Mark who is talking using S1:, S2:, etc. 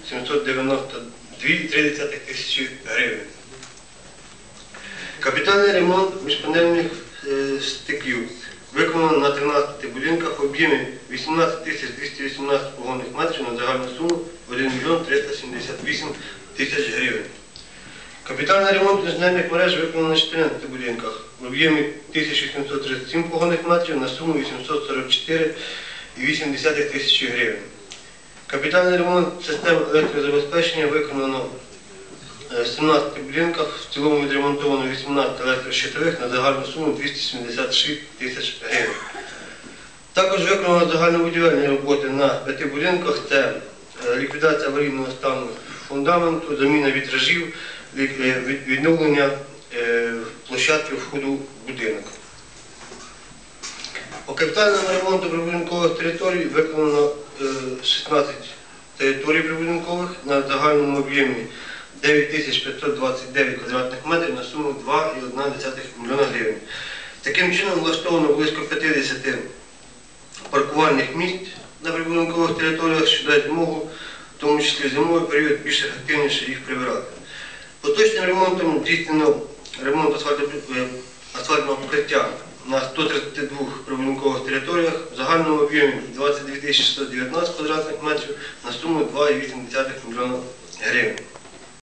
S1: 792,3 тисячі гривень. Капітальний ремонт міжпанельних стиків виконано на 13 будинках в об'ємі 18 218 погонних метрів на загальну суму 1 мільйон 378 тисяч гривень. Капітальний ремонт інженерних мереж виконано на 14 будинках в об'ємі 1737 погонних метрів на суму 844,8 тисячі гривень. Капітальний ремонт систем електрозабезпечення виконано в 17 будинках, в цілому відремонтовано 18 електрощитових на загальну суму 276 тисяч гривень. Також виконано загальнобудівельні роботи на 5 будинках – це ліквідація аварійного стану фундаменту, заміна вітражів, відновлення площадки входу в будинок. По капітальному ремонту прибудинкових територій виконано 16 територій прибудинкових на загальному об'ємі 9529 квадратних метрів на суму 2,1 мільйона гривень. Таким чином влаштовано близько 50 паркувальних місць на прибудинкових територіях, що дають змогу, в тому числі в зимовий період, більш ефективніше їх прибирати. Поточним ремонтом здійснено ремонт асфальтного покриття на 132 прибудинкових територіях в загальному об'ємі 22 619 квадратних метрів на суму 2,8 мільйона